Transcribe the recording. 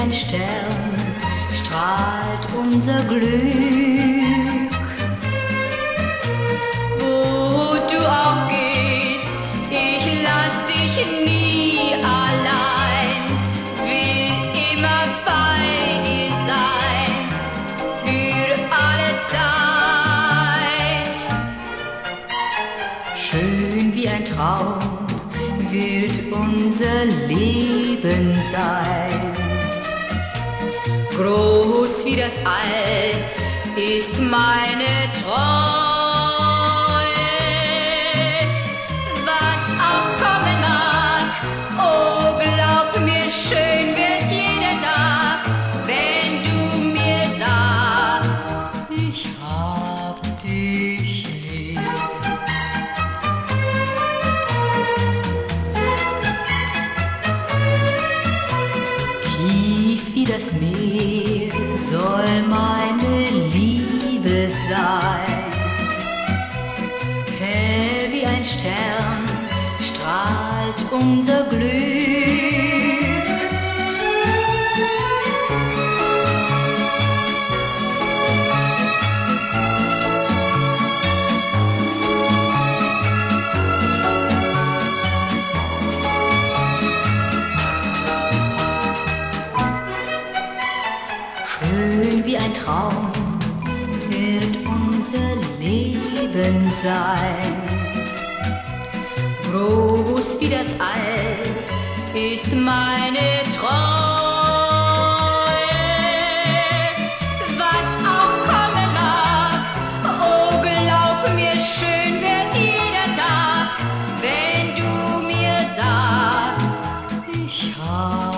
ein Stern strahlt unser Glück. Wo du auch gehst, ich lass dich nie allein, will immer bei dir sein, für alle Zeit. Schön wie ein Traum wird unser Leben sein. Groß wie das All ist meine Treue. Was auch kommen mag, oh glaub mir, schön wird jeder Tag, wenn du mir sagst, ich hab dich lieb. Tief wie das Meer soll meine Liebe sein. Hell wie ein Stern strahlt unser Glück. Schön wie ein Traum wird unser Leben sein. Groß wie das All ist meine Treue. Was auch kommen mag, oh glaub mir, schön wird jeder Tag, wenn du mir sagst, ich hab